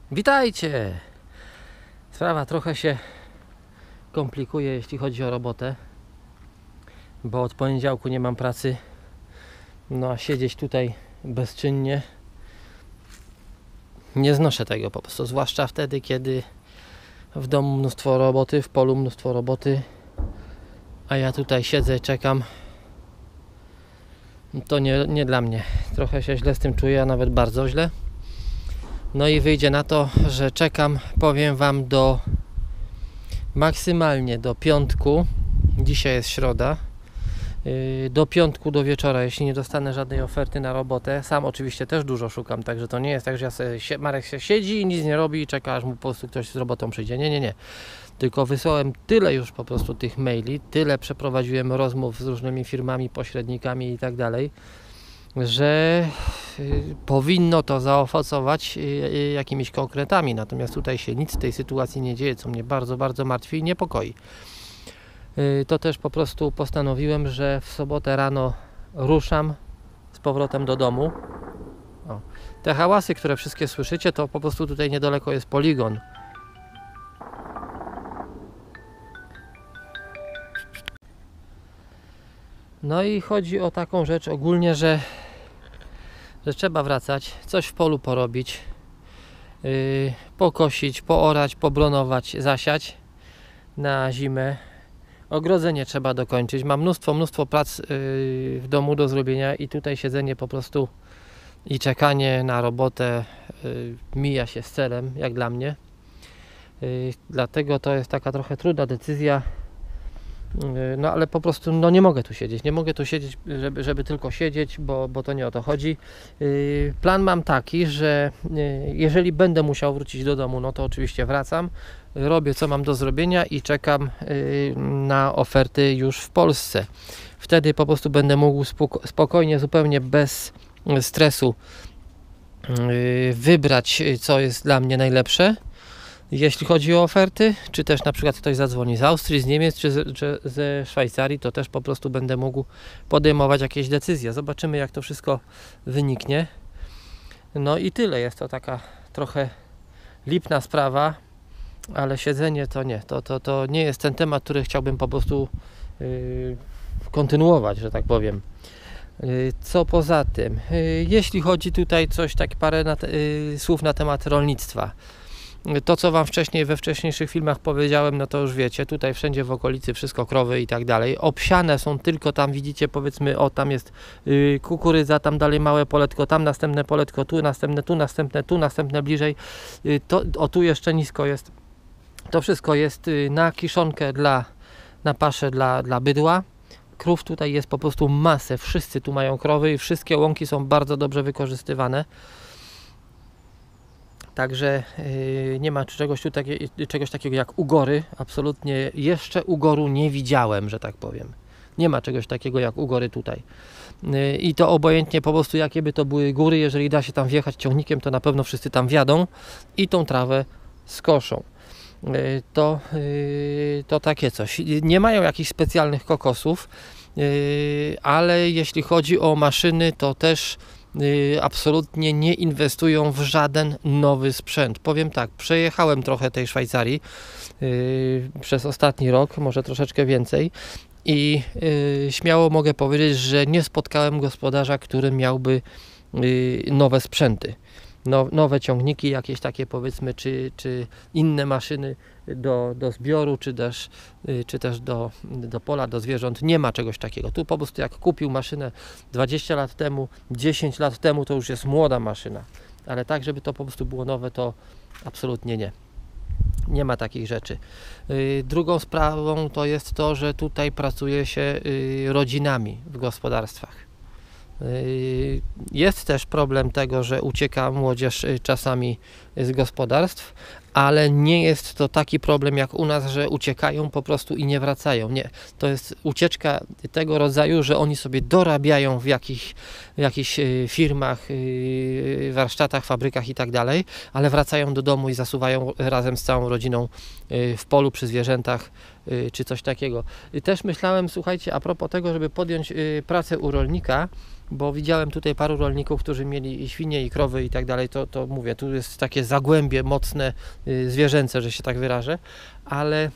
Witajcie! Sprawa trochę się komplikuje, jeśli chodzi o robotę, bo od poniedziałku nie mam pracy. No a siedzieć tutaj bezczynnie nie znoszę tego po prostu, zwłaszcza wtedy, kiedy w domu mnóstwo roboty, w polu mnóstwo roboty, a ja tutaj siedzę, czekam. To nie dla mnie. Trochę się źle z tym czuję, a nawet bardzo źle. No i wyjdzie na to, że czekam, powiem Wam, maksymalnie do piątku. Dzisiaj jest środa. Do piątku, do wieczora, jeśli nie dostanę żadnej oferty na robotę. Sam oczywiście też dużo szukam, także to nie jest tak, że Marek się siedzi i nic nie robi i czeka, aż mu po prostu ktoś z robotą przyjdzie. Nie. Tylko wysłałem tyle już po prostu tych maili, tyle przeprowadziłem rozmów z różnymi firmami, pośrednikami i tak dalej, że powinno to zaowocować jakimiś konkretami. Natomiast tutaj się nic w tej sytuacji nie dzieje, co mnie bardzo, bardzo martwi i niepokoi. To też po prostu postanowiłem, że w sobotę rano ruszam z powrotem do domu. O. Te hałasy, które wszystkie słyszycie, to po prostu tutaj niedaleko jest poligon. No i chodzi o taką rzecz ogólnie, że trzeba wracać, coś w polu porobić, pokosić, poorać, pobronować, zasiać na zimę. Ogrodzenie trzeba dokończyć. Mam mnóstwo prac w domu do zrobienia i tutaj siedzenie po prostu i czekanie na robotę mija się z celem, jak dla mnie. Dlatego to jest taka trochę trudna decyzja. No ale po prostu nie mogę tu siedzieć. Nie mogę tu siedzieć, żeby tylko siedzieć, bo to nie o to chodzi. Plan mam taki, że jeżeli będę musiał wrócić do domu, no to oczywiście wracam. Robię co mam do zrobienia i czekam na oferty już w Polsce. Wtedy po prostu będę mógł spokojnie, zupełnie bez stresu wybrać, co jest dla mnie najlepsze. Jeśli chodzi o oferty, czy też na przykład ktoś zadzwoni z Austrii, z Niemiec, czy ze Szwajcarii, to też po prostu będę mógł podejmować jakieś decyzje. Zobaczymy, jak to wszystko wyniknie. No i tyle. Jest to taka trochę lipna sprawa, ale siedzenie to nie. To nie jest ten temat, który chciałbym po prostu kontynuować, że tak powiem. Co poza tym? Jeśli chodzi tutaj parę słów na temat rolnictwa. To, co Wam we wcześniejszych filmach powiedziałem, no to już wiecie, tutaj wszędzie w okolicy wszystko krowy i tak dalej. Obsiane są tylko tam, widzicie, powiedzmy, o tam jest kukurydza, tam dalej małe poletko, tam następne poletko, tu następne bliżej, tu jeszcze nisko jest. To wszystko jest na kiszonkę na paszę dla bydła. Krów tutaj jest po prostu masę, wszyscy tu mają krowy i wszystkie łąki są bardzo dobrze wykorzystywane. Także nie ma czegoś takiego jak ugory. Absolutnie jeszcze ugoru nie widziałem, że tak powiem. Nie ma czegoś takiego jak ugory tutaj. I to obojętnie po prostu jakie by to były góry, jeżeli da się tam wjechać ciągnikiem, to na pewno wszyscy tam wjadą i tą trawę skoszą. To takie coś. Nie mają jakichś specjalnych kokosów, ale jeśli chodzi o maszyny, to też absolutnie nie inwestują w żaden nowy sprzęt. Powiem tak, przejechałem trochę tej Szwajcarii przez ostatni rok, może troszeczkę więcej i śmiało mogę powiedzieć, że nie spotkałem gospodarza, który miałby nowe sprzęty. Nowe ciągniki, jakieś takie powiedzmy, czy inne maszyny do zbioru, czy też do pola, do zwierząt. Nie ma czegoś takiego. Tu po prostu jak kupił maszynę 20 lat temu, 10 lat temu, to już jest młoda maszyna. Ale tak, żeby to po prostu było nowe, to absolutnie nie. Nie ma takich rzeczy. Drugą sprawą to jest to, że tutaj pracuje się rodzinami w gospodarstwach. Jest też problem tego, że ucieka młodzież czasami z gospodarstw, ale nie jest to taki problem jak u nas, że uciekają po prostu i nie wracają. Nie, to jest ucieczka tego rodzaju, że oni sobie dorabiają w jakichś firmach, warsztatach, fabrykach i tak dalej, ale wracają do domu i zasuwają razem z całą rodziną w polu przy zwierzętach czy coś takiego. Też myślałem, słuchajcie, a propos tego, żeby podjąć pracę u rolnika, bo widziałem tutaj paru rolników, którzy mieli i świnie, i krowy i tak dalej, to mówię, tu jest takie zagłębie mocne, zwierzęce, że się tak wyrażę, ale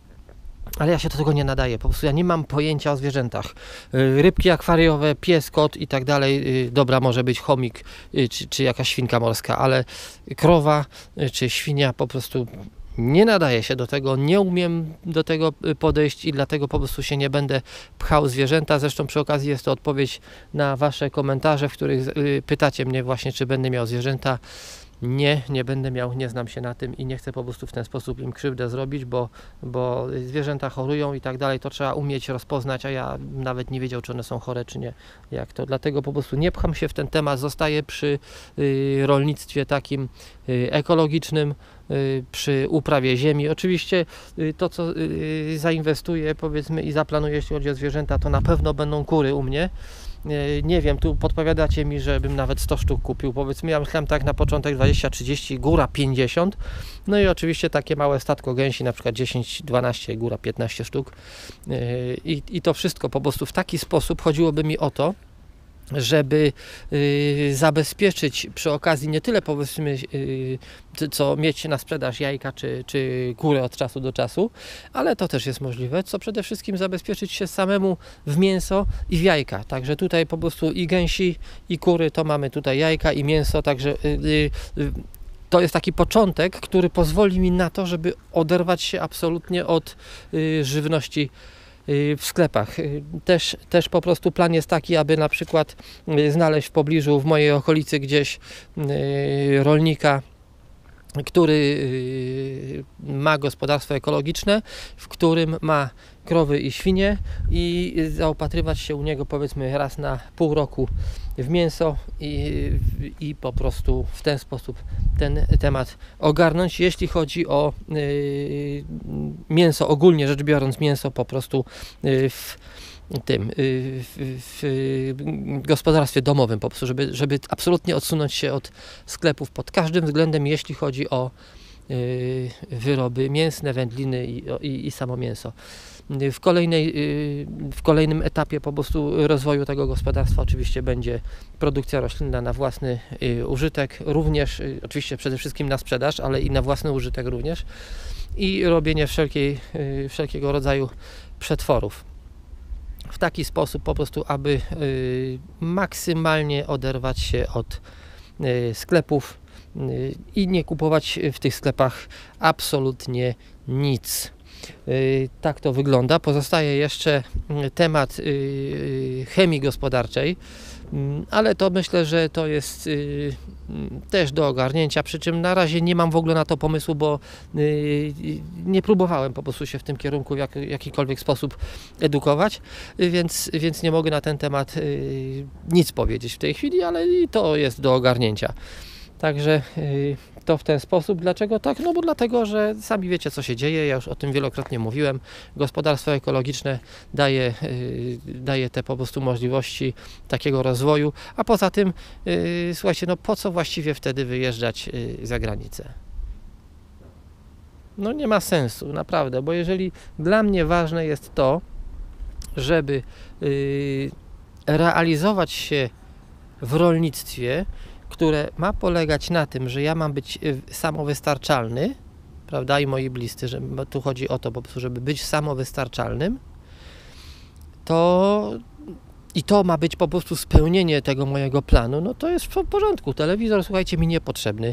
ja się do tego nie nadaję, po prostu ja nie mam pojęcia o zwierzętach. Rybki akwariowe, pies, kot i tak dalej, dobra, może być chomik czy jakaś świnka morska, ale krowa czy świnia po prostu nie nadaje się do tego, nie umiem do tego podejść i dlatego po prostu się nie będę pchał zwierzęta. Zresztą przy okazji jest to odpowiedź na Wasze komentarze, w których pytacie mnie właśnie, czy będę miał zwierzęta. Nie będę miał, nie znam się na tym i nie chcę po prostu w ten sposób im krzywdę zrobić, bo zwierzęta chorują i tak dalej, to trzeba umieć rozpoznać, a ja nawet nie wiedział, czy one są chore, czy nie, jak to. Dlatego po prostu nie pcham się w ten temat, zostaję przy rolnictwie takim ekologicznym, przy uprawie ziemi. Oczywiście to, co zainwestuję, powiedzmy, i zaplanuję, jeśli chodzi o zwierzęta, to na pewno będą kury u mnie. Nie wiem, tu podpowiadacie mi, żebym nawet 100 sztuk kupił, powiedzmy, ja myślałem tak na początek 20-30, góra 50, no i oczywiście takie małe statko gęsi, na przykład 10-12, góra 15 sztuk i to wszystko po prostu w taki sposób chodziłoby mi o to, żeby zabezpieczyć przy okazji nie tyle, powiedzmy, co mieć na sprzedaż jajka czy kury od czasu do czasu, ale to też jest możliwe, co przede wszystkim zabezpieczyć się samemu w mięso i w jajka. Także tutaj po prostu i gęsi, i kury, to mamy tutaj jajka i mięso, także to jest taki początek, który pozwoli mi na to, żeby oderwać się absolutnie od żywności w sklepach. Też po prostu plan jest taki, aby na przykład znaleźć w pobliżu, w mojej okolicy gdzieś rolnika, który ma gospodarstwo ekologiczne, w którym ma krowy i świnie i zaopatrywać się u niego, powiedzmy, raz na pół roku w mięso i po prostu w ten sposób ten temat ogarnąć. Jeśli chodzi o mięso, ogólnie rzecz biorąc, mięso po prostu w gospodarstwie domowym, po prostu, żeby absolutnie odsunąć się od sklepów pod każdym względem, jeśli chodzi o wyroby mięsne, wędliny i samo mięso. W kolejnym etapie po prostu rozwoju tego gospodarstwa oczywiście będzie produkcja roślinna na własny użytek, również oczywiście przede wszystkim na sprzedaż, ale i na własny użytek również, i robienie wszelkiego rodzaju przetworów. W taki sposób po prostu, aby maksymalnie oderwać się od sklepów i nie kupować w tych sklepach absolutnie nic. Tak to wygląda. Pozostaje jeszcze temat chemii gospodarczej, ale to myślę, że to jest też do ogarnięcia, przy czym na razie nie mam w ogóle na to pomysłu, bo nie próbowałem po prostu się w tym kierunku w jakikolwiek sposób edukować, więc nie mogę na ten temat nic powiedzieć w tej chwili, ale i to jest do ogarnięcia. Także to w ten sposób. Dlaczego tak? No bo dlatego, że sami wiecie, co się dzieje, ja już o tym wielokrotnie mówiłem. Gospodarstwo ekologiczne daje te po prostu możliwości takiego rozwoju, a poza tym słuchajcie, no po co właściwie wtedy wyjeżdżać za granicę? No nie ma sensu, naprawdę, bo jeżeli dla mnie ważne jest to, żeby realizować się w rolnictwie, które ma polegać na tym, że ja mam być samowystarczalny, prawda, i moi bliscy, że tu chodzi o to po prostu, żeby być samowystarczalnym, to ma być po prostu spełnienie tego mojego planu, no to jest w porządku. Telewizor, słuchajcie, mi niepotrzebny.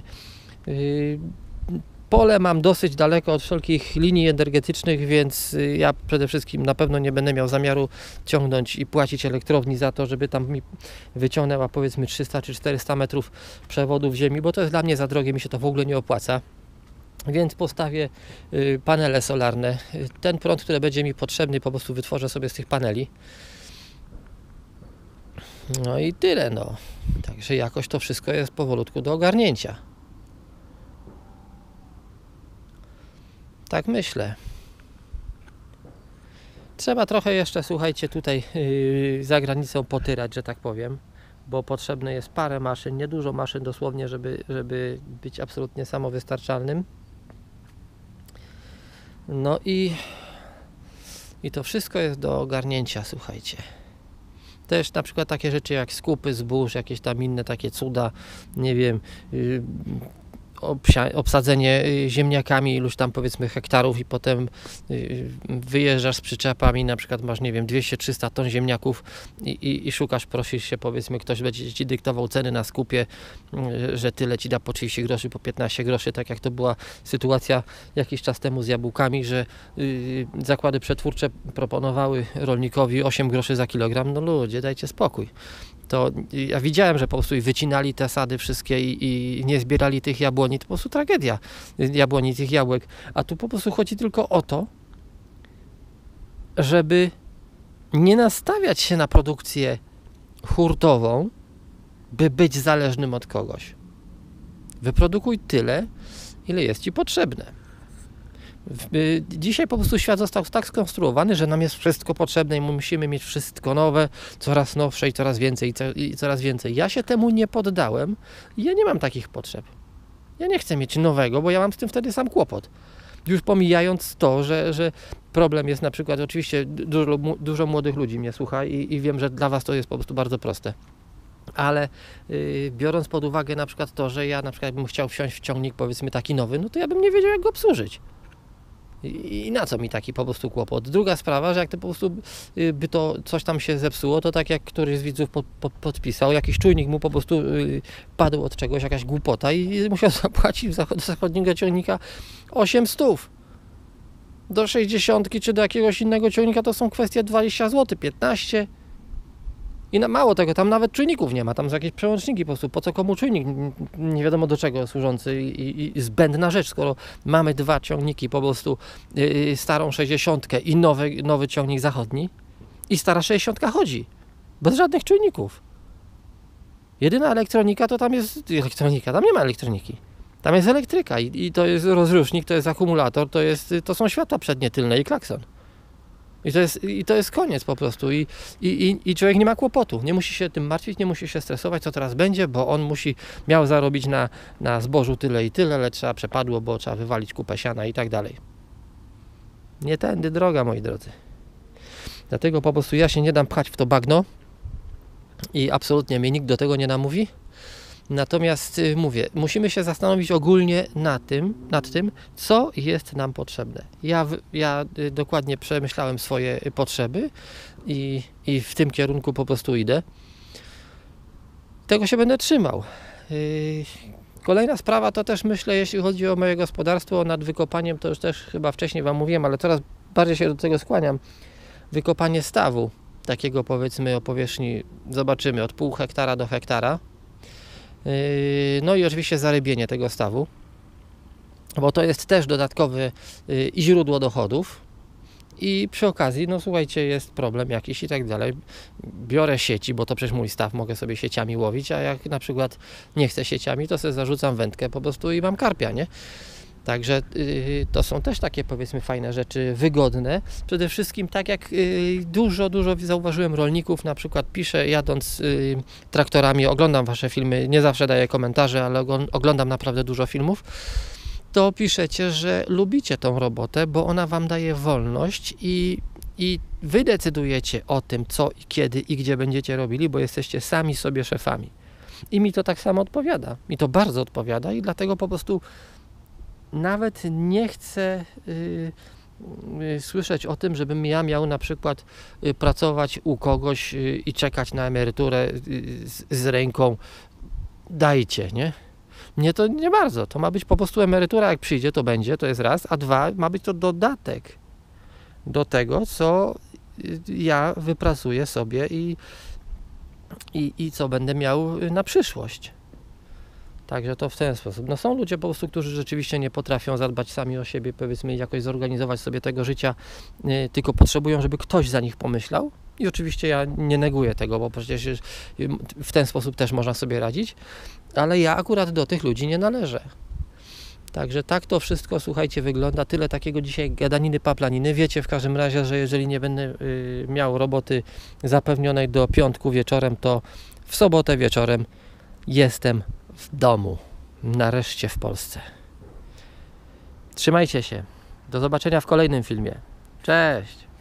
Pole mam dosyć daleko od wszelkich linii energetycznych, więc ja przede wszystkim na pewno nie będę miał zamiaru ciągnąć i płacić elektrowni za to, żeby tam mi wyciągnęła, powiedzmy, 300 czy 400 metrów przewodów ziemi, bo to jest dla mnie za drogie, mi się to w ogóle nie opłaca. Więc postawię panele solarne. Ten prąd, który będzie mi potrzebny, po prostu wytworzę sobie z tych paneli. No i tyle, no. Także jakoś to wszystko jest powolutku do ogarnięcia. Tak myślę. Trzeba trochę jeszcze, słuchajcie, tutaj za granicą potyrać, że tak powiem, bo potrzebne jest parę maszyn, niedużo maszyn dosłownie, żeby być absolutnie samowystarczalnym. No i to wszystko jest do ogarnięcia, słuchajcie. Też na przykład takie rzeczy jak skupy zbóż, jakieś tam inne takie cuda, nie wiem, obsadzenie ziemniakami iluś tam powiedzmy hektarów i potem wyjeżdżasz z przyczepami, na przykład masz, nie wiem, 200-300 ton ziemniaków i szukasz, prosisz się, powiedzmy, ktoś będzie ci dyktował ceny na skupie, że tyle ci da po 30 groszy, po 15 groszy, tak jak to była sytuacja jakiś czas temu z jabłkami, że zakłady przetwórcze proponowały rolnikowi 8 groszy za kilogram. No ludzie, dajcie spokój. To ja widziałem, że po prostu wycinali te sady wszystkie i nie zbierali tych jabłoni. To po prostu tragedia jabłoni, tych jabłek. A tu po prostu chodzi tylko o to, żeby nie nastawiać się na produkcję hurtową, by być zależnym od kogoś. Wyprodukuj tyle, ile jest ci potrzebne. Dzisiaj po prostu świat został tak skonstruowany, że nam jest wszystko potrzebne i musimy mieć wszystko nowe, coraz nowsze i coraz więcej i coraz więcej. Ja się temu nie poddałem i ja nie mam takich potrzeb. Ja nie chcę mieć nowego, bo ja mam z tym wtedy sam kłopot. Już pomijając to, że problem jest na przykład, oczywiście dużo młodych ludzi mnie słucha i wiem, że dla was to jest po prostu bardzo proste. Ale biorąc pod uwagę na przykład to, że ja na przykład bym chciał wsiąść w ciągnik, powiedzmy taki nowy, no to ja bym nie wiedział, jak go obsłużyć. I na co mi taki po prostu kłopot? Druga sprawa, że jak to po prostu by to coś tam się zepsuło, to tak jak któryś z widzów podpisał, jakiś czujnik mu po prostu padł od czegoś, jakaś głupota i musiał zapłacić do zachodniego ciągnika 800. Do 60 czy do jakiegoś innego ciągnika to są kwestie 20 zł, 15. I mało tego, tam nawet czujników nie ma, tam są jakieś przełączniki po prostu, po co komu czujnik, nie wiadomo do czego służący i zbędna rzecz, skoro mamy dwa ciągniki, po prostu starą 60 i nowy ciągnik zachodni i stara 60 chodzi, bez żadnych czujników. Jedyna elektronika to tam jest elektronika, tam nie ma elektroniki, tam jest elektryka i to jest rozrusznik, to jest akumulator, to są światła przednie, tylne i klakson. I to jest koniec po prostu i człowiek nie ma kłopotu, nie musi się tym martwić, nie musi się stresować, co teraz będzie, bo on miał zarobić na zbożu tyle i tyle, ale trzeba przepadło, bo trzeba wywalić kupę siana i tak dalej. Nie tędy droga, moi drodzy. Dlatego po prostu ja się nie dam pchać w to bagno i absolutnie mnie nikt do tego nie namówi. Natomiast mówię, musimy się zastanowić ogólnie nad tym, co jest nam potrzebne. Ja dokładnie przemyślałem swoje potrzeby i w tym kierunku po prostu idę. Tego się będę trzymał. Kolejna sprawa to też myślę, jeśli chodzi o moje gospodarstwo, nad wykopaniem, to już też chyba wcześniej wam mówiłem, ale coraz bardziej się do tego skłaniam. Wykopanie stawu, takiego powiedzmy o powierzchni, zobaczymy, od pół hektara do hektara. No i oczywiście zarybienie tego stawu, bo to jest też dodatkowe źródło dochodów i przy okazji, no słuchajcie, jest problem jakiś i tak dalej. Biorę sieci, bo to przecież mój staw, mogę sobie sieciami łowić, a jak na przykład nie chcę sieciami, to sobie zarzucam wędkę po prostu i mam karpia, nie? Także to są też takie powiedzmy fajne rzeczy, wygodne. Przede wszystkim tak jak dużo zauważyłem rolników, na przykład piszę jadąc traktorami, oglądam wasze filmy, nie zawsze daję komentarze, ale oglądam naprawdę dużo filmów, to piszecie, że lubicie tą robotę, bo ona wam daje wolność i wy decydujecie o tym, co i kiedy i gdzie będziecie robili, bo jesteście sami sobie szefami. I mi to tak samo odpowiada. Mi to bardzo odpowiada i dlatego po prostu nawet nie chcę słyszeć o tym, żebym ja miał na przykład pracować u kogoś i czekać na emeryturę z ręką dajcie, nie? Mnie to nie bardzo. To ma być po prostu emerytura, jak przyjdzie, to będzie, to jest raz, a dwa, ma być to dodatek do tego, co ja wypracuję sobie i co będę miał na przyszłość. Także to w ten sposób. No są ludzie po prostu, którzy rzeczywiście nie potrafią zadbać sami o siebie, powiedzmy, jakoś zorganizować sobie tego życia, tylko potrzebują, żeby ktoś za nich pomyślał. I oczywiście ja nie neguję tego, bo przecież w ten sposób też można sobie radzić, ale ja akurat do tych ludzi nie należę. Także tak to wszystko, słuchajcie, wygląda. Tyle takiego dzisiaj gadaniny, paplaniny. Wiecie w każdym razie, że jeżeli nie będę miał roboty zapewnionej do piątku wieczorem, to w sobotę wieczorem jestem w domu. Nareszcie w Polsce. Trzymajcie się. Do zobaczenia w kolejnym filmie. Cześć!